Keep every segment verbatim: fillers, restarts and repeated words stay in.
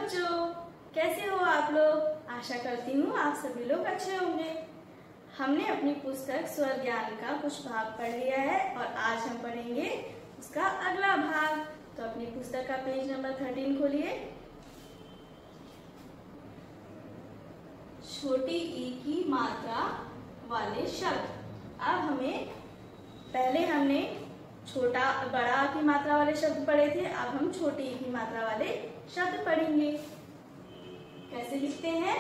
बच्चों, कैसे हो आप लोग। आशा करती हूँ आप सभी लोग अच्छे होंगे। हमने अपनी पुस्तक स्वर ज्ञान का कुछ भाग पढ़ लिया है और आज हम पढ़ेंगे उसका अगला भाग। तो अपनी पुस्तक का पेज नंबर थर्टीन खोलिए। छोटी ई की मात्रा वाले शब्द। अब हमें पहले हमने छोटा बड़ा की मात्रा वाले शब्द पढ़े थे, अब हम छोटी ई की मात्रा वाले शब्द पढ़ेंगे। कैसे लिखते हैं?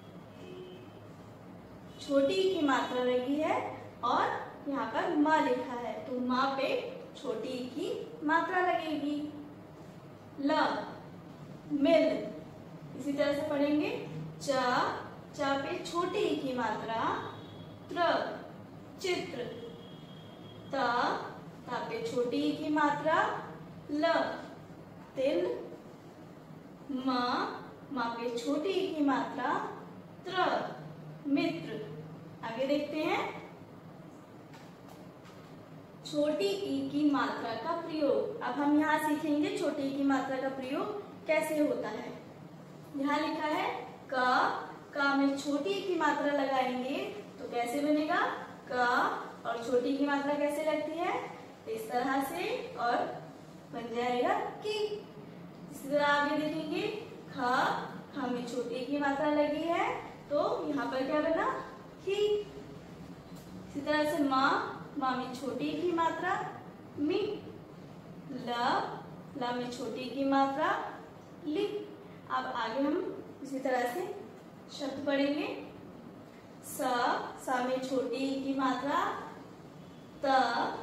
छोटी ई की मात्रा लगी है और यहाँ पर माँ लिखा है, तो माँ पे छोटी ई की मात्रा लगेगी। ल मिल, इसी तरह से पढ़ेंगे। च चा पे छोटी ई की मात्रा। त्र चित्र। त ता पे छोटी ई की मात्रा। ल तिल। म माँ पे छोटी ई की मात्रा। त्र मित्र। आगे देखते हैं। छोटी ई की मात्रा का प्रयोग। अब हम यहाँ सीखेंगे छोटी ई की मात्रा का प्रयोग कैसे होता है। यहाँ लिखा है क, का में छोटी ई की मात्रा लगाएंगे तो कैसे बनेगा? क और छोटी की मात्रा कैसे लगती है? इस तरह से, और बन जाएगा की। इसी तरह आगे देखेंगे। ख, ख में छोटी की मात्रा लगी है तो यहाँ पर क्या बना? ही। इसी तरह से माँ, माँ में छोटी की मात्रा। मी। ल, ल में छोटी की मात्रा। लि। अब आगे हम इसी तरह से शब्द पढ़ेंगे। स, स में छोटी की मात्रा। त,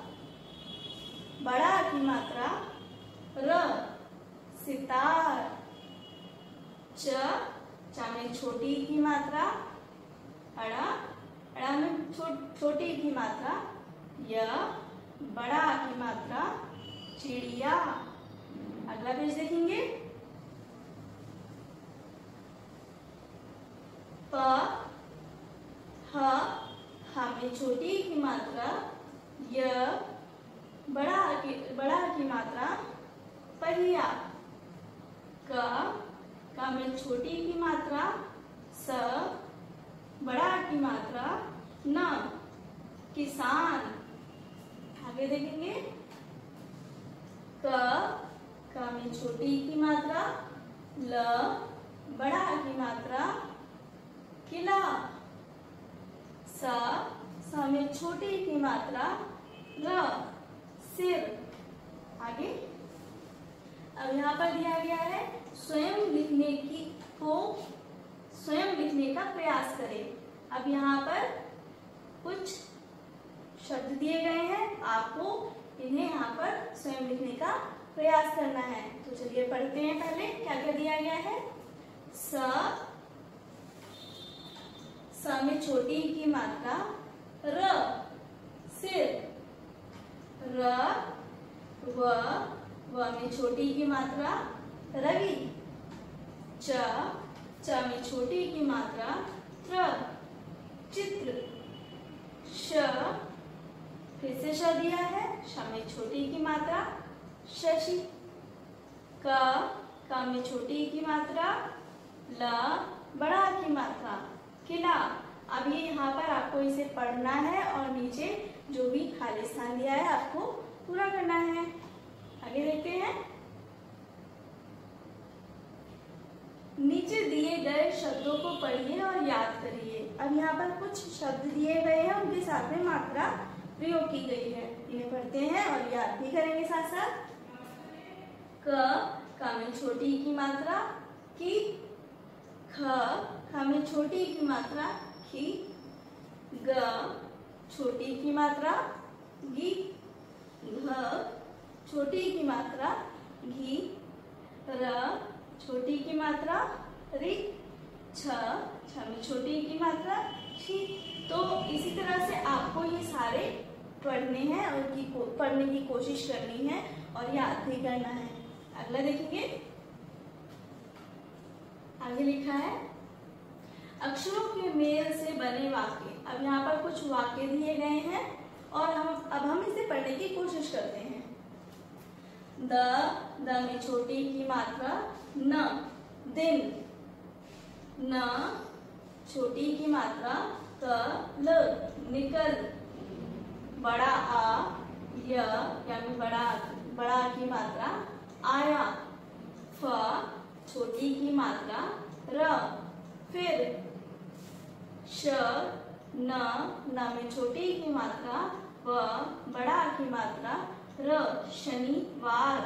बड़ा की मात्रा। र, सितार। च, च में छोटी की मात्रा। अड़ा, अड़ा में छो, छोटी की मात्रा। य, बड़ा की मात्रा। चिड़िया। अगला पेज देखेंगे। प, ह, ह में छोटी की मात्रा। य, बड़ा की बड़ा की मात्रा। पहिया। क, क में छोटी की मात्रा। स, बड़ा की मात्रा। न, किसान। आगे देखेंगे। क, क में छोटी की मात्रा। ल, बड़ा की मात्रा। किला। स, स में छोटी की मात्रा। र, सिर। आगे अब यहाँ पर दिया गया है स्वयं लिखने की को स्वयं लिखने का प्रयास करें। अब यहाँ पर कुछ शब्द दिए गए हैं, आपको इन्हें यहाँ पर स्वयं लिखने का प्रयास करना है। तो चलिए पढ़ते हैं। पहले क्या क्या दिया गया है। स, स में छोटी की मात्रा। र, सिर। र, व, व में छोटी की मात्रा। रवि। च, च में छोटी की मात्रा। त्र, चित्र। श, फिर से श दिया है, श में छोटी की मात्रा। शशि। क, क में छोटी की मात्रा। ल, बड़ा की मात्रा। किला। अब ये यहाँ पर आपको इसे पढ़ना है और नीचे जो भी खाली स्थान दिया है आपको पूरा करना है। आगे देखते हैं। नीचे दिए गए शब्दों को पढ़िए और याद करिए। अब यहाँ पर कुछ शब्द दिए गए हैं, उनके साथ में मात्रा प्रयोग की गई है। इन्हें पढ़ते हैं और याद भी करेंगे साथ साथ। क, क में छोटी की मात्रा। की। ख, ख में छोटी की मात्रा। खी। ग, छोटी की मात्रा। गी। घ, छोटी की मात्रा। घी। र, छोटी की मात्रा। रि। छ, छ में छोटी की मात्रा। छी। तो इसी तरह से आपको ये सारे पढ़ने हैं और की पढ़ने की कोशिश करनी है और याद भी करना है। अगला देखेंगे। आगे लिखा है अक्षरों के मेल से बने वाक्य। अब यहाँ पर कुछ वाक्य दिए गए हैं और हम अब हम इसे पढ़ने की कोशिश करते हैं। द, द में छोटी की मात्रा। न, दिन। न छोटी की मात्रा त ल निकल। बड़ा आ य यानी बड़ा बड़ा की मात्रा आया। फ छोटी की मात्रा र। फिर श न न में छोटी की मात्रा व बड़ा की मात्रा र शनिवार।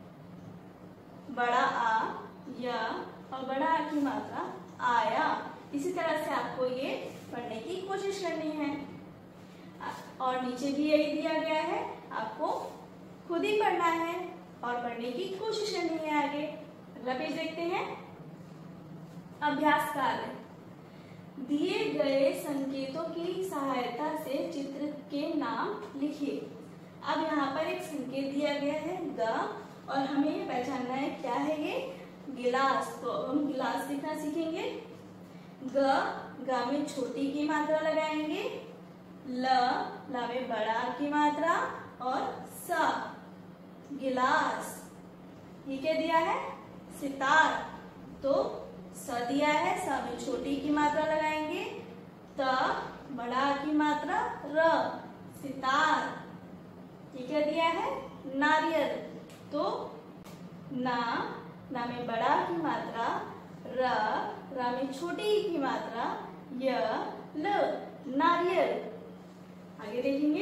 बड़ा आ य और बड़ा आ की मात्रा आया। इसी तरह से आपको ये पढ़ने की कोशिश करनी है और नीचे भी यही दिया गया है, आपको खुद ही पढ़ना है और पढ़ने की कोशिश करनी है। आगे अगला पेज देखते हैं। अभ्यास कार्य। दिए गए संकेतों की सहायता से चित्र के नाम लिखिए। अब यहाँ पर एक संकेत दिया गया है ग और हमें ये पहचानना है क्या है ये गिलास। तो हम गिलास लिखना सीखेंगे। ग ग में छोटी की मात्रा लगाएंगे। ल ल में बड़ा की मात्रा और स गिलास। ये क्या दिया है सितार। तो स दिया है, स में छोटी की मात्रा लगाएंगे। त बड़ा की मात्रा र सितार। ये क्या दिया है नारियल। तो ना ना में बड़ा की मात्रा र र में छोटी की मात्रा य ल नारियल। आगे देखेंगे।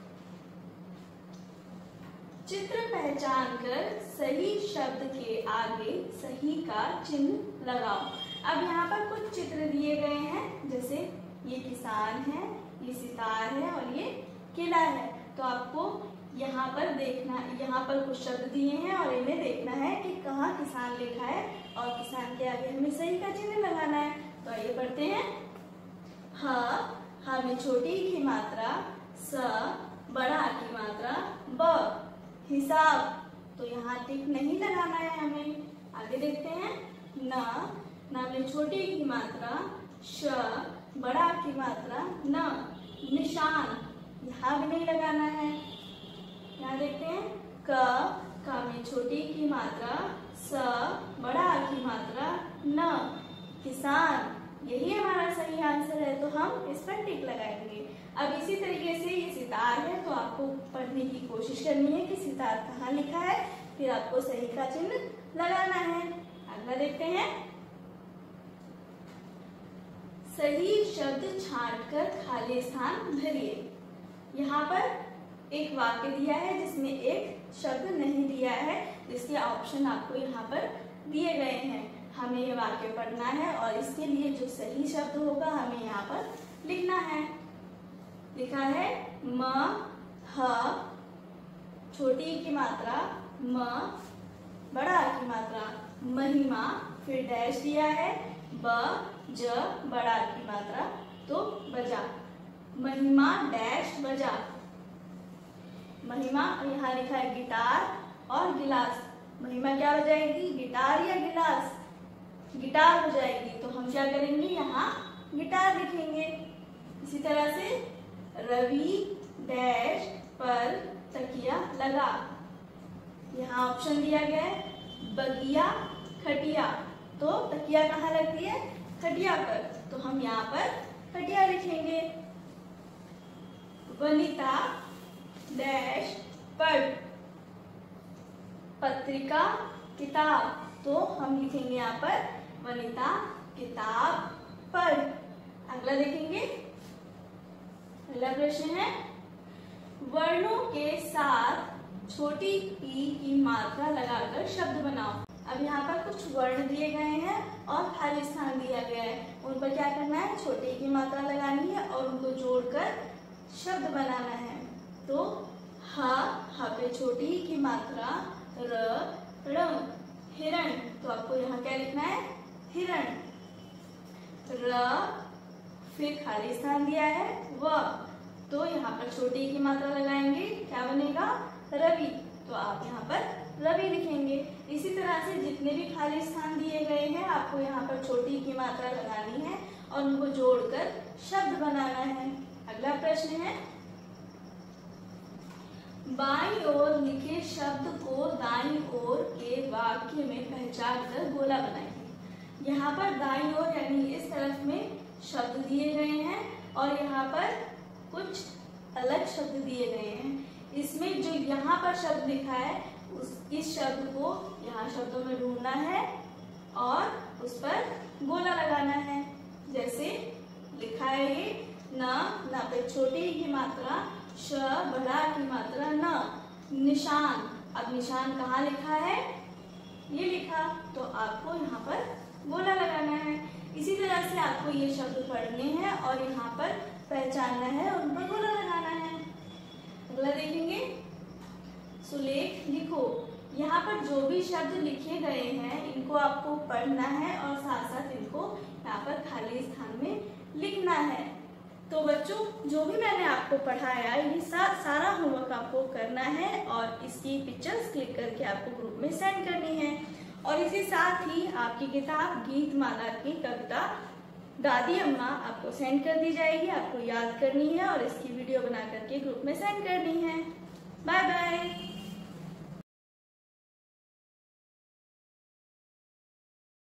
चित्र पहचान कर सही शब्द के आगे सही का चिन्ह लगाओ। अब यहाँ पर कुछ चित्र दिए गए हैं, जैसे ये किसान है, ये सितार है और ये किला है। तो आपको यहाँ पर देखना, यहाँ पर कुछ शब्द दिए हैं और इन्हें देखना है कि कहाँ किसान लिखा है और किसान के आगे हमें सही का चिन्ह लगाना है। तो आइए पढ़ते हैं। ह ह में छोटी की मात्रा, स बड़ा की मात्रा ब हिसाब। तो यहाँ टिक नहीं लगाना है हमें। आगे देखते हैं। न न में छोटी की मात्रा, श बड़ा की मात्रा न निशान। यहाँ भी नहीं लगाना है। यहाँ देखते हैं। क क में छोटी की मात्रा, स बड़ा की मात्रा न किसान। यही हमारा सही आंसर है, तो हम इस पर टिक लगाएंगे। अब इसी तरीके से ये सितार है, तो आपको पढ़ने की कोशिश करनी है कि सितार कहाँ लिखा है, फिर आपको सही का चिन्ह लगाना है। अगला देखते हैं। सही शब्द छांटकर खाली स्थान भरिए। यहाँ पर एक वाक्य दिया है जिसमें एक शब्द नहीं दिया है, जिसके ऑप्शन आपको यहाँ पर दिए गए हैं। हमें ये वाक्य पढ़ना है और इसके लिए जो सही शब्द होगा हमें यहाँ पर लिखना है। लिखा है म ह छोटी की मात्रा म बड़ा की मात्रा महिमा, फिर डैश दिया है ब ज बड़ा की मात्रा तो बजा। महिमा डैश बजा। महिमा यहाँ लिखा है गिटार और गिलास। महिमा क्या हो जाएगी, गिटार या गिलास? गिटार हो जाएगी। तो हम क्या करेंगे, यहाँ गिटार लिखेंगे। इसी तरह से रवि डैश पर तकिया लगा। यहाँ ऑप्शन दिया गया है बगिया खटिया। तो तकिया कहाँ लगती है, खटिया पर। तो हम यहाँ पर खटिया लिखेंगे। वनिता डैश पर पत्रिका किताब। तो हम लिखेंगे यहाँ पर वनिता किताब पर। अगला देखेंगे। अगला प्रश्न है वर्णों के साथ छोटी ई की मात्रा लगाकर शब्द बनाओ। अब यहाँ पर कुछ वर्ण दिए गए हैं और खाली स्थान दिया गया है। उन पर क्या करना है, छोटी की मात्रा लगानी है और उनको जोड़कर शब्द बनाना है। तो ह ह पे छोटी की मात्रा र रण हिरण। तो आपको यहाँ क्या लिखना है, हिरण। र फिर खाली स्थान दिया है व। तो यहाँ पर छोटी की मात्रा लगाएंगे, क्या बनेगा, रवि। तो आप यहाँ पर रवि लिखेंगे। इसी तरह से जितने भी खाली स्थान दिए गए हैं आपको यहाँ पर छोटी की मात्रा लगानी है और उनको जोड़कर शब्द बनाना है। अगला प्रश्न है बाईं ओर लिखे शब्द को दाईं ओर के वाक्य में पहचान कर गोला बनाइए। यहाँ पर दाईं ओर यानी इस तरफ में शब्द दिए गए हैं और यहाँ पर कुछ अलग शब्द दिए गए हैं। इसमें जो यहाँ पर शब्द लिखा है उस इस शब्द को यहाँ शब्दों में ढूंढना है और उस पर गोला लगाना है। जैसे लिखा है ये न, न पे छोटी की मात्रा, श बड़ा की मात्रा न, निशान। अब निशान कहाँ लिखा है, ये लिखा, तो आपको यहाँ पर गोला लगाना है। इसी तरह से आपको ये शब्द पढ़ने हैं और यहाँ पर पहचानना है और उन पर गोला लगाना है। अगला देखेंगे, सुलेख लिखो। यहाँ पर जो भी शब्द लिखे गए हैं इनको आपको पढ़ना है और साथ साथ इनको यहाँ पर खाली स्थान में लिखना है। तो बच्चों, जो भी मैंने आपको पढ़ाया ये सा, सारा होमवर्क आपको करना है और इसकी पिक्चर्स क्लिक करके आपको ग्रुप में सेंड करनी है। और इसी साथ ही आपकी किताब गीत माला की कविता दादी अम्मा आपको सेंड कर दी जाएगी। आपको याद करनी है और इसकी वीडियो बना करके ग्रुप में सेंड करनी है। Bye bye.